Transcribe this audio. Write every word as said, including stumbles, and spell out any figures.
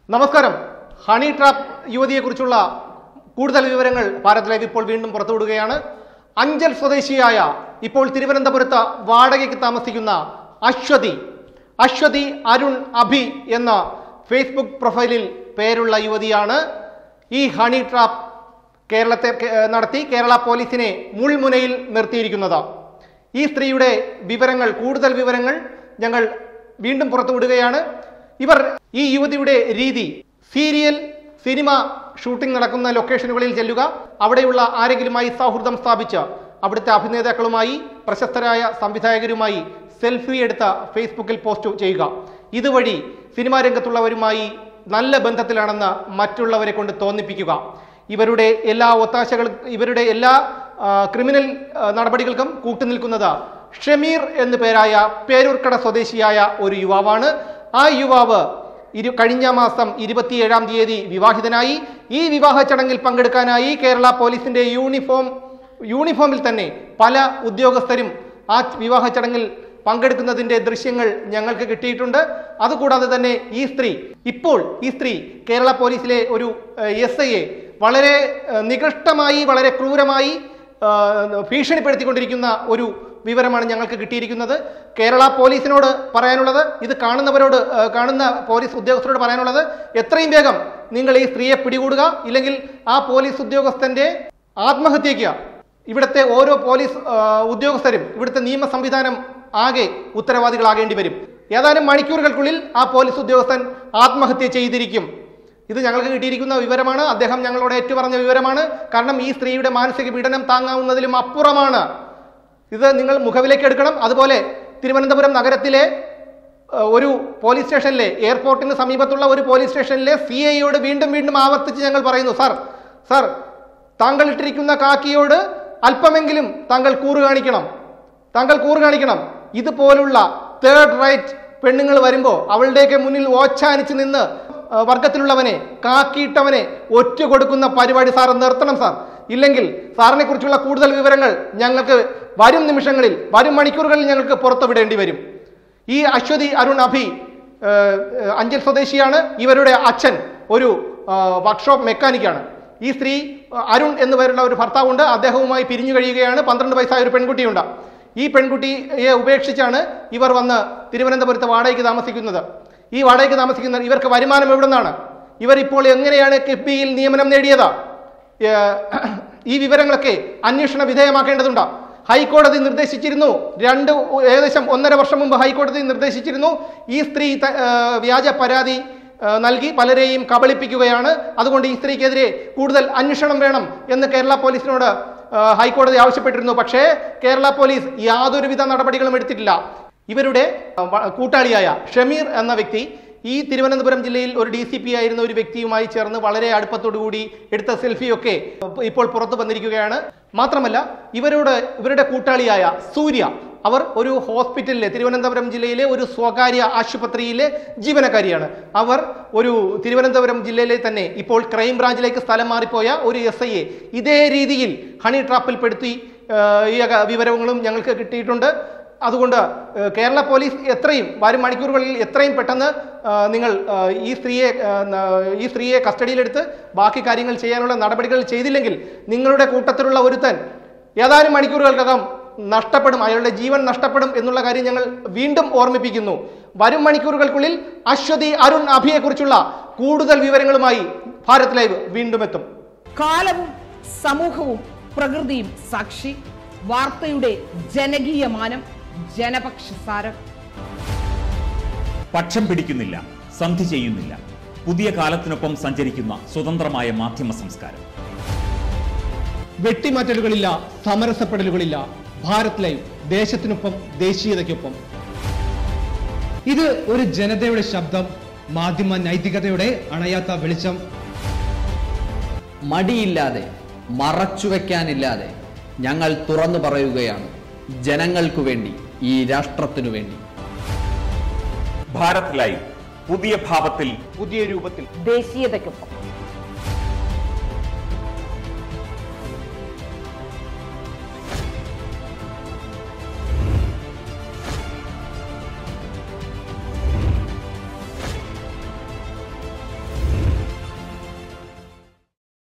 നമസ്കാരം. Honey trap യുവതിയെക്കുറിച്ചുള്ള കൂടുതൽ വിവരങ്ങൾ ഭാരത് ലൈവ് ഇപ്പോൾ വീണ്ടും പുറത്തുവിടുകയാണ്. അഞ്ചൽ സ്വദേശിയായ ഇപ്പോൾ തിരുവനന്തപുരത്ത് വാടകയ്ക്ക് താമസിക്കുന്ന അശ്വതി അശ്വതി അരുൺ അഭി എന്ന ഫേസ്ബുക്ക് പ്രൊഫൈലിൽ പേരുള്ള യുവതിയാണ് ഈ ഹണി ട്രാപ്പ് കേരളത്തെ നടത്തി കേരള പോലീസിനെ മുൾമുനയിൽ നിർത്തിയിരിക്കുന്നത്. ഈ സ്ത്രീയുടെ വിവരങ്ങൾ കൂടുതൽ വിവരങ്ങൾ ഞങ്ങൾ വീണ്ടും പുറത്തുവിടുകയാണ്. ഇവർ ഈ യുവതിയുടെ രീതി സീരിയൽ സിനിമ ഷൂട്ടിംഗ് നടക്കുന്ന ലൊക്കേഷനുകളിൽ ചെല്ലുക, അവിടെയുള്ള ആരെങ്കിലുമായി സൗഹൃദം സ്ഥാപിച്ച് അവിടുത്തെ അഭിനേതാക്കളുമായി പ്രശസ്തരായ സംവിധായകരുമായി സെൽഫി എടുത്ത ഫേസ്ബുക്കിൽ പോസ്റ്റ് ചെയ്യുക. ഇതുവഴി സിനിമാ രംഗത്തുള്ളവരുമായി നല്ല ബന്ധത്തിലാണെന്ന് മറ്റുള്ളവരെ കൊണ്ട് തോന്നിപ്പിക്കുക. ഇവരുടെ എല്ലാ ഒത്താശകളും ഇവരുടെ എല്ലാ ക്രിമിനൽ നടപടികൾക്കും കൂട്ടുനിൽക്കുന്നത് ഷമീർ എന്നു പേരായ പേരൂർക്കട സ്വദേശിയായ ഒരു യുവാവാണ്. ആ യുവാവ് ഇരു കഴിഞ്ഞ മാസം ഇരുപത്തിയേഴാം തീയതി വിവാഹിതനായി. ഈ വിവാഹ ചടങ്ങിൽ പങ്കെടുക്കാനായി കേരള പോലീസിന്റെ യൂണിഫോം യൂണിഫോമിൽ തന്നെ പല ഉദ്യോഗസ്ഥരും ആ വിവാഹ ചടങ്ങിൽ പങ്കെടുക്കുന്നതിന്റെ ദൃശ്യങ്ങൾ ഞങ്ങൾക്ക് കിട്ടിയിട്ടുണ്ട്. അതുകൂടാതെ തന്നെ ഈ സ്ത്രീ ഇപ്പോൾ ഈ സ്ത്രീ കേരള പോലീസിലെ ഒരു എസ് ഐയെ വളരെ നികൃഷ്ടമായി വളരെ ക്രൂരമായി ഭീഷണിപ്പെടുത്തിക്കൊണ്ടിരിക്കുന്ന ഒരു വിവരമാണ് ഞങ്ങൾക്ക് കിട്ടിയിരിക്കുന്നത്. കേരള പോലീസിനോട് പറയാനുള്ളത്, ഇത് കാണുന്നവരോട് കാണുന്ന പോലീസ് ഉദ്യോഗസ്ഥരോട് പറയാനുള്ളത്, എത്രയും വേഗം നിങ്ങൾ ഈ സ്ത്രീയെ പിടികൂടുക. ഇല്ലെങ്കിൽ ആ പോലീസ് ഉദ്യോഗസ്ഥന്റെ ആത്മഹത്യയ്ക്ക് ഇവിടുത്തെ ഓരോ പോലീസ് ഉദ്യോഗസ്ഥരും ഇവിടുത്തെ നിയമ സംവിധാനം ആകെ ഉത്തരവാദികളാകേണ്ടി വരും. ഏതാനും മണിക്കൂറുകൾക്കുള്ളിൽ ആ പോലീസ് ഉദ്യോഗസ്ഥൻ ആത്മഹത്യ ചെയ്തിരിക്കും. ഇത് ഞങ്ങൾക്ക് കിട്ടിയിരിക്കുന്ന വിവരമാണ്. അദ്ദേഹം ഞങ്ങളോട് ഏറ്റുപറഞ്ഞ വിവരമാണ്. കാരണം ഈ സ്ത്രീയുടെ മാനസിക പീഡനം താങ്ങാവുന്നതിലും അപ്പുറമാണ്. ഇത് നിങ്ങൾ മുഖവിലേക്ക് എടുക്കണം. അതുപോലെ തിരുവനന്തപുരം നഗരത്തിലെ ഒരു പോലീസ് സ്റ്റേഷനിലെ എയർപോർട്ടിന് സമീപത്തുള്ള ഒരു പോലീസ് സ്റ്റേഷനിലെ സി ഐയോട് വീണ്ടും വീണ്ടും ആവർത്തിച്ച് ഞങ്ങൾ പറയുന്നു, സാർ സാർ താങ്കൾ ഇട്ടിരിക്കുന്ന കാക്കിയോട് അല്പമെങ്കിലും താങ്കൾ കൂറ് കാണിക്കണം താങ്കൾ കൂറ് കാണിക്കണം ഇതുപോലുള്ള തേർഡ് റൈറ്റ് പെണ്ണുങ്ങൾ വരുമ്പോൾ അവളുടെയൊക്കെ മുന്നിൽ ഓച്ചാനിച്ച് നിന്ന് വർഗത്തിലുള്ളവനെ കാക്കിയിട്ടവനെ ഒറ്റ കൊടുക്കുന്ന പരിപാടി സാർ നിർത്തണം സാർ. ഇല്ലെങ്കിൽ സാറിനെ കുറിച്ചുള്ള കൂടുതൽ വിവരങ്ങൾ ഞങ്ങൾക്ക് വരും നിമിഷങ്ങളിൽ വരും മണിക്കൂറുകളിൽ ഞങ്ങൾക്ക് പുറത്തുവിടേണ്ടി വരും. ഈ അശ്വതി അരുൺ അഭി അഞ്ചൽ സ്വദേശിയാണ്. ഇവരുടെ അച്ഛൻ ഒരു വർക്ക്ഷോപ്പ് മെക്കാനിക്കാണ്. ഈ സ്ത്രീ അരുൺ എന്ന് പേരുള്ള ഒരു ഭർത്താവുണ്ട്. അദ്ദേഹവുമായി പിരിഞ്ഞു കഴിയുകയാണ്. പന്ത്രണ്ട് വയസ്സായ ഒരു പെൺകുട്ടിയുണ്ട്. ഈ പെൺകുട്ടിയെ ഉപേക്ഷിച്ചാണ് ഇവർ വന്ന് തിരുവനന്തപുരത്ത് വാടകയ്ക്ക് താമസിക്കുന്നത്. ഈ വാടകയ്ക്ക് താമസിക്കുന്ന ഇവർക്ക് വരുമാനം എവിടെ നിന്നാണ്? ഇവർ ഇപ്പോൾ എങ്ങനെയാണ് കിഫ്ബിയിൽ നിയമനം നേടിയത്? ഈ വിവരങ്ങളൊക്കെ അന്വേഷണ വിധേയമാക്കേണ്ടതുണ്ട്. ഹൈക്കോടതി നിർദ്ദേശിച്ചിരുന്നു, രണ്ട് ഏകദേശം ഒന്നര വർഷം മുമ്പ് ഹൈക്കോടതി നിർദ്ദേശിച്ചിരുന്നു ഈ സ്ത്രീ വ്യാജ പരാതി നൽകി പലരെയും കബളിപ്പിക്കുകയാണ്, അതുകൊണ്ട് ഈ സ്ത്രീക്കെതിരെ കൂടുതൽ അന്വേഷണം വേണം എന്ന് കേരള പോലീസിനോട് ഹൈക്കോടതി ആവശ്യപ്പെട്ടിരുന്നു. പക്ഷേ കേരള പോലീസ് യാതൊരുവിധ നടപടികളും എടുത്തിട്ടില്ല. ഇവരുടെ കൂട്ടാളിയായ ഷമീർ എന്ന വ്യക്തി ഈ തിരുവനന്തപുരം ജില്ലയിൽ ഒരു ഡി സി പി ആയിരുന്ന ഒരു വ്യക്തിയുമായി ചേർന്ന് വളരെ അടുപ്പത്തോടുകൂടി എടുത്ത സെൽഫിയൊക്കെ ഇപ്പോൾ പുറത്തു വന്നിരിക്കുകയാണ്. മാത്രമല്ല ഇവരോട് ഇവരുടെ കൂട്ടാളിയായ സൂര്യ, അവർ ഒരു ഹോസ്പിറ്റലിലെ തിരുവനന്തപുരം ജില്ലയിലെ ഒരു സ്വകാര്യ ആശുപത്രിയിലെ ജീവനക്കാരിയാണ്. അവർ ഒരു തിരുവനന്തപുരം ജില്ലയിലെ തന്നെ ഇപ്പോൾ ക്രൈംബ്രാഞ്ചിലേക്ക് സ്ഥലം മാറിപ്പോയ ഒരു എസ് ഐയെ ഇതേ രീതിയിൽ ഹണി ട്രാപ്പിൽപ്പെടുത്തി ഈ വിവരങ്ങളും ഞങ്ങൾക്ക് കിട്ടിയിട്ടുണ്ട്. അതുകൊണ്ട് കേരള പോലീസ് എത്രയും വരും മണിക്കൂറുകളിൽ എത്രയും പെട്ടെന്ന് നിങ്ങൾ ഈ സ്ത്രീയെ ഈ സ്ത്രീയെ കസ്റ്റഡിയിലെടുത്ത് ബാക്കി കാര്യങ്ങൾ ചെയ്യാനുള്ള നടപടികൾ ചെയ്തില്ലെങ്കിൽ നിങ്ങളുടെ കൂട്ടത്തിലുള്ള ഒരുത്തൻ ഏതാനും മണിക്കൂറുകൾക്കകം നഷ്ടപ്പെടും, അയാളുടെ ജീവൻ നഷ്ടപ്പെടും എന്നുള്ള കാര്യം ഞങ്ങൾ വീണ്ടും ഓർമ്മിപ്പിക്കുന്നു. വരും മണിക്കൂറുകൾക്കുള്ളിൽ അശ്വതി അരുൺ അഭിയെ കുറിച്ചുള്ള കൂടുതൽ വിവരങ്ങളുമായി ഭാരത് ലൈവ് വീണ്ടും എത്തും. കാലവും സമൂഹവും പ്രകൃതിയും സാക്ഷി, വാർത്തയുടെ ജനകീയ മാനം, ജനപക്ഷസാരം. പക്ഷം പിടിക്കുന്നില്ല, സന്ധി ചെയ്യുന്നില്ല. പുതിയ കാലത്തിനൊപ്പം സഞ്ചരിക്കുന്ന സ്വതന്ത്രമായ മാധ്യമ സംസ്കാരം. വെട്ടിമാറ്റലുകളില്ല, സമരസപ്പെടലുകളില്ല. ഭാരത് ലൈവ്, ദേശത്തിനൊപ്പം ദേശീയതയ്ക്കൊപ്പം. ഇത് ഒരു ജനതയുടെ ശബ്ദം, മാധ്യമ നൈതികതയുടെ അണയാത്ത വെളിച്ചം. മടിയില്ലാതെ മറച്ചുവെക്കാനില്ലാതെ ഞങ്ങൾ തുറന്നു പറയുകയാണ്, ജനങ്ങൾക്കു വേണ്ടി, ഈ രാഷ്ട്രത്തിനു വേണ്ടി. ഭാരത് ലൈവ്, പുതിയ ഭാവത്തിൽ, പുതിയ രൂപത്തിൽ, ദേശീയതയ്ക്കൊപ്പം.